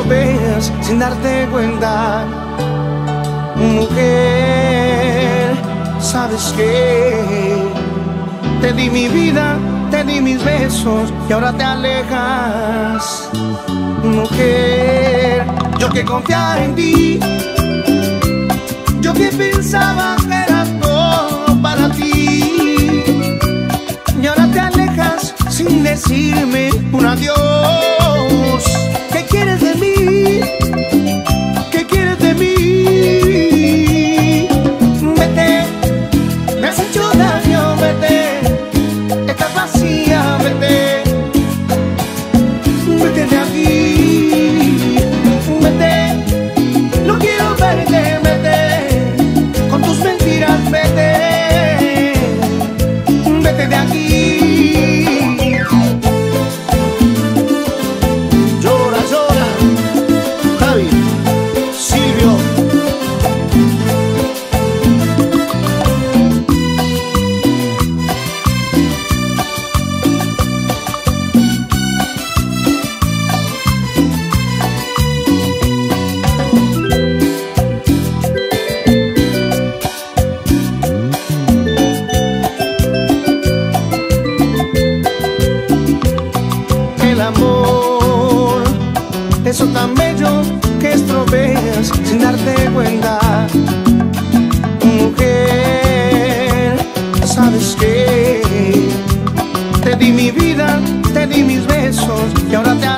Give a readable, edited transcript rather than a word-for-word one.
estropeas sin darte cuenta. Mujer, ¿sabes qué? Te di mi vida, te di mis besos y ahora te alejas. Mujer, yo que confiaba en ti, yo que pensaba que era todo para ti, y ahora te alejas sin decirme un adiós. ¿Qué quieres de mí? ¿Qué quieres de mí? Vete, me has hecho daño, vete, estás vacía, vete, vete de aquí, vete, no quiero verte, vete, con tus mentiras, vete, vete de aquí. Llora, llora, Javi, Silvio. El amor, eso tan bello que estropeas sin darte cuenta. Mujer, ¿sabes qué? Te di mi vida, te di mis besos y ahora te